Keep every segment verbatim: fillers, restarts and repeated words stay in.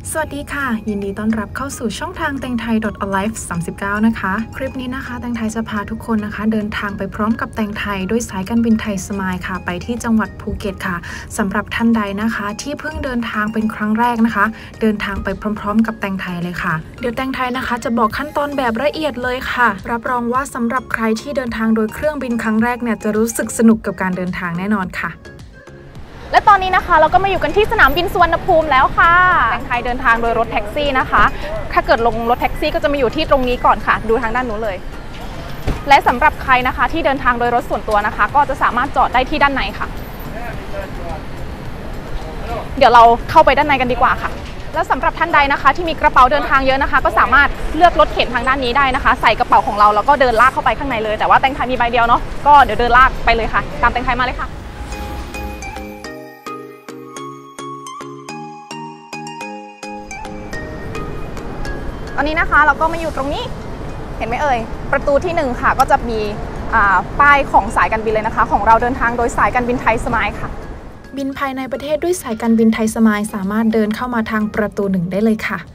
สวัสดีค่ะยินดีต้อนรับเข้าสู่ช่องทางแตงไทย .alive สามสิบเก้านะคะคลิปนี้นะคะแตงไทยจะพาทุกคนนะคะเดินทางไปพร้อมกับแตงไทยด้วยสายการบินไทยสมายค่ะไปที่จังหวัดภูเก็ตค่ะสำหรับท่านใดนะคะที่เพิ่งเดินทางเป็นครั้งแรกนะคะเดินทางไปพร้อมๆกับแตงไทยเลยค่ะเดี๋ยวแตงไทยนะคะจะบอกขั้นตอนแบบละเอียดเลยค่ะรับรองว่าสำหรับใครที่เดินทางโดยเครื่องบินครั้งแรกเนี่ยจะรู้สึกสนุกกับการเดินทางแน่นอนค่ะและตอนนี้นะคะเราก็มาอยู่กันที่สนามบินสุวรรณภูมิแล้วค่ะแตงไทยเดินทางโดยรถแท็กซี่นะคะถ้าเกิดลงรถแท็กซี่ก็จะมาอยู่ที่ตรงนี้ก่อนค่ะดูทางด้านนู้นเลยและสำหรับใครนะคะที่เดินทางโดยรถส่วนตัวนะคะก็จะสามารถจอดได้ที่ด้านในค่ะเดี๋ยวเราเข้าไปด้านในกันดีกว่าค่ะแล้วสำหรับท่านใดนะคะที่มีกระเป๋าเดินทางเยอะนะคะก็สามารถเลือกรถเข็นทางด้านนี้ได้นะคะใส่กระเป๋าของเราแล้วก็เดินลากเข้าไปข้างในเลยแต่ว่าแตงไทยมีใบเดียวเนาะก็เดี๋ยวเดินลากไปเลยค่ะตามแตงไทยมาเลยค่ะตอนนี้นะคะเราก็มาอยู่ตรงนี้เห็นไหมเอ่ยประตูที่หนึ่งค่ะก็จะมีป้ายของสายการบินเลยนะคะของเราเดินทางโดยสายการบินไทยสมายค่ะบินภายในประเทศด้วยสายการบินไทยสมายสามารถเดินเข้ามาทางประตูหนึ่งได้เลยค่ะ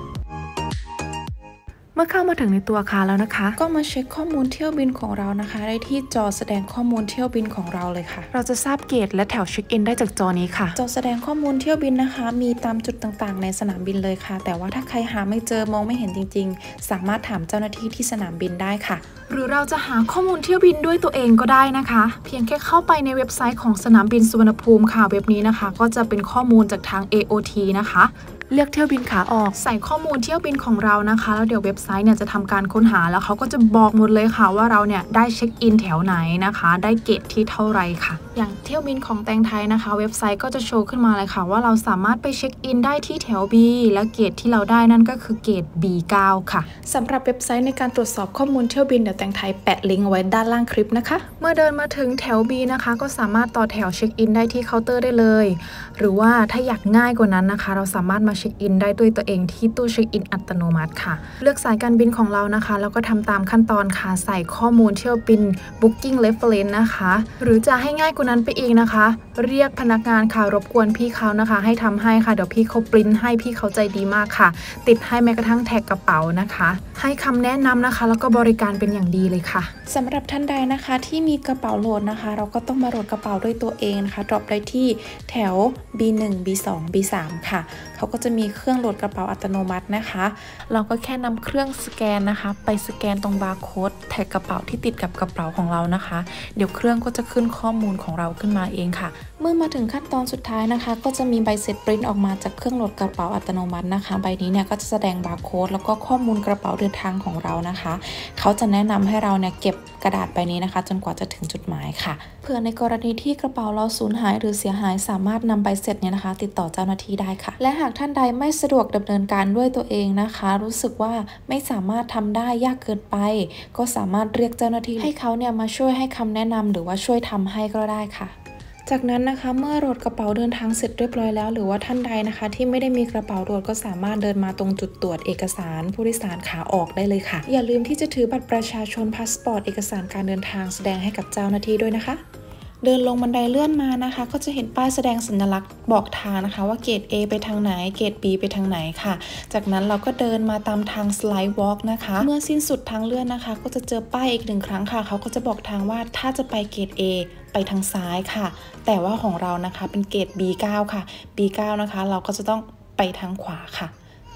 เมื่อเข้ามาถึงในตัวอาคารแล้วนะคะก็มาเช็คข้อมูลเที่ยวบินของเรานะคะได้ที่จอแสดงข้อมูลเที่ยวบินของเราเลยค่ะเราจะทราบเกตและแถวเช็คอินได้จากจอนี้ค่ะจอแสดงข้อมูลเที่ยวบินนะคะมีตามจุดต่างๆในสนามบินเลยค่ะแต่ว่าถ้าใครหาไม่เจอมองไม่เห็นจริงๆสามารถถามเจ้าหน้าที่ที่สนามบินได้ค่ะหรือเราจะหาข้อมูลเที่ยวบินด้วยตัวเองก็ได้นะคะเพียงแค่เข้าไปในเว็บไซต์ของสนามบินสุวรรณภูมิค่ะเว็บนี้นะคะก็จะเป็นข้อมูลจากทาง เอ โอ ที นะคะเลือกเที่ยวบินขาออกใส่ข้อมูลเที่ยวบินของเรานะคะแล้วเดี๋ยวเว็บไซต์เนี่ยจะทำการค้นหาแล้วเขาก็จะบอกหมดเลยค่ะว่าเราเนี่ยได้เช็คอินแถวไหนนะคะได้เกตที่เท่าไรค่ะอย่างเที่ยวบินของแตงไทยนะคะเว็บไซต์ก็จะโชว์ขึ้นมาเลยค่ะว่าเราสามารถไปเช็คอินได้ที่แถว B และเกตที่เราได้นั่นก็คือเกต บี เก้า ค่ะสำหรับเว็บไซต์ในการตรวจสอบข้อมูลเที่ยวบินเดี๋ยวแตงไทยแปะลิงก์ไว้ด้านล่างคลิปนะคะเมื่อเดินมาถึงแถว B นะคะก็สามารถต่อแถวเช็คอินได้ที่เคาน์เตอร์ได้เลยหรือว่าถ้าอยากง่ายกว่านั้นนะคะเราสามารถมาเช็คอินได้ด้วยตัวเองที่ตู้เช็คอินอัตโนมัติค่ะเลือกสายการบินของเรานะคะแล้วก็ทำตามขั้นตอนค่ะใส่ข้อมูลเที่ยวบิน Booking Reference นะคะหรือจะให้ง่ายกว่านั้นไปอีกนะคะเรียกพนักงานค่ะรบกวนพี่เขานะคะให้ทำให้ค่ะเดี๋ยวพี่เขาปริ้นให้พี่เขาใจดีมากค่ะติดให้แม้กระทั่งแท็กกระเป๋านะคะให้คำแนะนำนะคะแล้วก็บริการเป็นอย่างดีเลยค่ะสำหรับท่านใดนะคะที่มีกระเป๋าโหลดนะคะเราก็ต้องมาโหลดกระเป๋าด้วยตัวเองนะคะดรอปได้ที่แถว บี หนึ่ง บี สอง บี สาม ค่ะเขาก็จะมีเครื่องโหลดกระเป๋าอัตโนมัตินะคะเราก็แค่นำเครื่องสแกนนะคะไปสแกนตรงบาร์โค้ดแท็กกระเป๋าที่ติดกับกระเป๋าของเรานะคะเดี๋ยวเครื่องก็จะขึ้นข้อมูลของเราขึ้นมาเองค่ะเมื่อมาถึงขั้นตอนสุดท้ายนะคะก็จะมีใบเสร็จปริ้นออกมาจากเครื่องโหลดกระเป๋าอัตโนมัตินะคะใบนี้เนี่ยก็จะแสดงบาร์โค้ดแล้วก็ข้อมูลกระเป๋าเดินทางของเรานะคะเขาจะแนะนำให้เราเนี่ยเก็บกระดาษใบนี้นะคะจนกว่าจะถึงจุดหมายค่ะเพื่อในกรณีที่กระเป๋าเราสูญหายหรือเสียหายสามารถนำใบเสร็จเนี่ยนะคะติดต่อเจ้าหน้าที่ได้ค่ะและหากท่านใดไม่สะดวกดำเนินการด้วยตัวเองนะคะรู้สึกว่าไม่สามารถทำได้ยากเกินไปก็สามารถเรียกเจ้าหน้าที่ให้เขาเนี่ยมาช่วยให้คำแนะนำหรือว่าช่วยทำให้ก็ได้ค่ะจากนั้นนะคะเมื่อโหลดกระเป๋าเดินทางเสร็จเรียบร้อยแล้วหรือว่าท่านใดนะคะที่ไม่ได้มีกระเป๋าโหลดก็สามารถเดินมาตรงจุดตรวจเอกสารผู้โดยสารขาออกได้เลยค่ะอย่าลืมที่จะถือบัตรประชาชนพาสปอร์ตเอกสารการเดินทางแสดงให้กับเจ้าหน้าที่ด้วยนะคะเดินลงบันไดเลื่อนมานะคะก็จะเห็นป้ายแสดงสัญลักษณ์บอกทางนะคะว่าเกต A ไปทางไหนเกต B ไปทางไหนค่ะจากนั้นเราก็เดินมาตามทางสไลด์วอล์กนะคะเมื่อสิ้นสุดทางเลื่อนนะคะก็จะเจอป้ายอีกหนึ่งครั้งค่ะเขาก็จะบอกทางว่าถ้าจะไปเกต A ไปทางซ้ายค่ะแต่ว่าของเรานะคะเป็นเกต บี เก้า ค่ะ บี เก้า นะคะเราก็จะต้องไปทางขวาค่ะ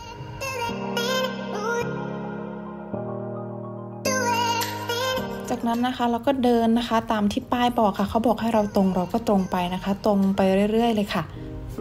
จากนั้นนะคะเราก็เดินนะคะตามที่ป้ายบอกค่ะเขาบอกให้เราตรงเราก็ตรงไปนะคะตรงไปเรื่อยๆเลยค่ะ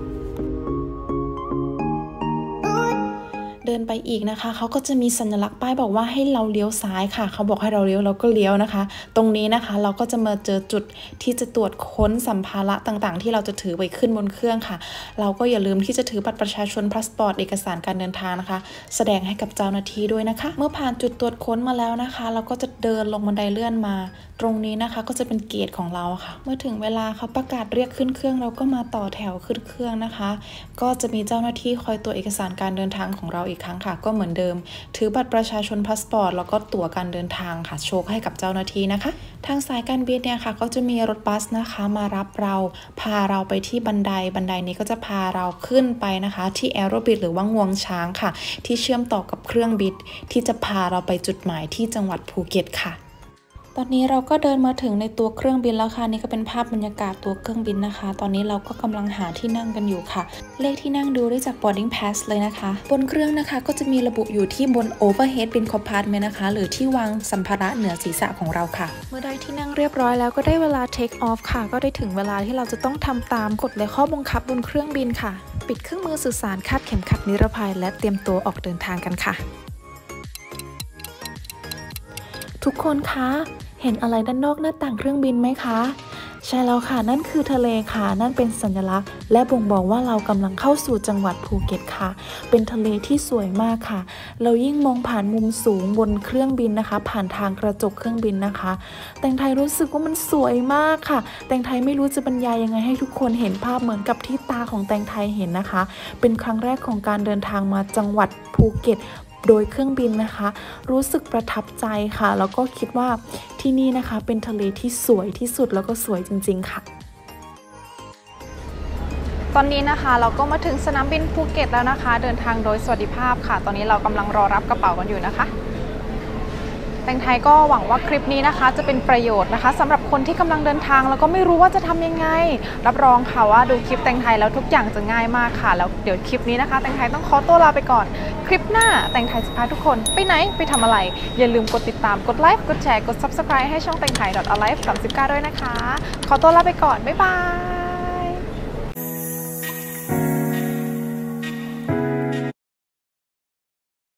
เดินไปอีกนะคะเขาก็จะมีสัญลักษณ์ป้ายบอกว่าให้เราเลี้ยวซ้ายค่ะเขาบอกให้เราเลี้ยวเราก็เลี้ยวนะคะตรงนี้นะคะเราก็จะมาเจอจุดที่จะตรวจค้นสัมภาระต่างๆที่เราจะถือไปขึ้นบนเครื่องค่ะเราก็อย่าลืมที่จะถือบัตรประชาชนพาสปอร์ตเอกสารการเดินทางนะคะแสดงให้กับเจ้าหน้าที่ด้วยนะคะเมื่อผ่านจุดตรวจค้นมาแล้วนะคะเราก็จะเดินลงบันไดเลื่อนมาตรงนี้นะคะก็จะเป็นเกตของเราค่ะเมื่อถึงเวลาเขาประกาศเรียกขึ้นเครื่องเราก็มาต่อแถวขึ้นเครื่องนะคะก็จะมีเจ้าหน้าที่คอยตรวจเอกสารการเดินทางของเราอีกกครั้งค่ะก็เหมือนเดิมถือบัตรประชาชนพาสปอร์ตแล้วก็ตั๋วการเดินทางค่ะโชว์ให้กับเจ้าหน้าที่นะคะทางสายการบินเนี่ยค่ะก็จะมีรถบัสนะคะมารับเราพาเราไปที่บันไดบันไดนี้ก็จะพาเราขึ้นไปนะคะที่แอโรบิทหรือว่างวงช้างค่ะที่เชื่อมต่อกับเครื่องบินที่จะพาเราไปจุดหมายที่จังหวัดภูเก็ตค่ะตอนนี้เราก็เดินมาถึงในตัวเครื่องบินแล้วค่ะนี่ก็เป็นภาพบรรยากาศตัวเครื่องบินนะคะตอนนี้เราก็กำลังหาที่นั่งกันอยู่ค่ะเลขที่นั่งดูได้จาก boarding pass เลยนะคะบนเครื่องนะคะก็จะมีระบุอยู่ที่บน overhead bin compartment นะคะหรือที่วางสัมภาระเหนือศีรษะของเราค่ะเมื่อได้ที่นั่งเรียบร้อยแล้วก็ได้เวลา take off ค่ะก็ได้ถึงเวลาที่เราจะต้องทำตามกฎและข้อบังคับบนเครื่องบินค่ะปิดเครื่องมือสื่อสารคาดเข็มขัดนิรภัยและเตรียมตัวออกเดินทางกันค่ะทุกคนคะเห็นอะไรด้านนอกหน้าต่างเครื่องบินไหมคะใช่แล้วค่ะนั่นคือทะเลค่ะนั่นเป็นสัญลักษณ์และบ่งบอกว่าเรากำลังเข้าสู่จังหวัดภูเก็ตค่ะเป็นทะเลที่สวยมากค่ะเรายิ่งมองผ่านมุมสูงบนเครื่องบินนะคะผ่านทางกระจกเครื่องบินนะคะแตงไทยรู้สึกว่ามันสวยมากค่ะแตงไทยไม่รู้จะบรรยายยังไงให้ทุกคนเห็นภาพเหมือนกับที่ตาของแตงไทยเห็นนะคะเป็นครั้งแรกของการเดินทางมาจังหวัดภูเก็ตโดยเครื่องบินนะคะรู้สึกประทับใจค่ะแล้วก็คิดว่าที่นี่นะคะเป็นทะเลที่สวยที่สุดแล้วก็สวยจริงๆค่ะตอนนี้นะคะเราก็มาถึงสนามบินภูเก็ตแล้วนะคะเดินทางโดยสวัสดิภาพค่ะตอนนี้เรากำลังรอรับกระเป๋ากันอยู่นะคะแตงไทยก็หวังว่าคลิปนี้นะคะจะเป็นประโยชน์นะคะสำหรับคนที่กำลังเดินทางแล้วก็ไม่รู้ว่าจะทำยังไงรับรองค่ะว่าดูคลิปแตงไทยแล้วทุกอย่างจะง่ายมากค่ะแล้วเดี๋ยวคลิปนี้นะคะแตงไทยต้องขอตัวลาไปก่อนคลิปหน้าแตงไทยจะพาทุกคนไปไหนไปทำอะไรอย่าลืมกดติดตามกดไลค์กดแชร์กด ซับสไครบ์ ให้ช่องแตงไทย .alive สามสิบเก้าด้วยนะคะขอตัวลาไปก่อนบ๊ายบาย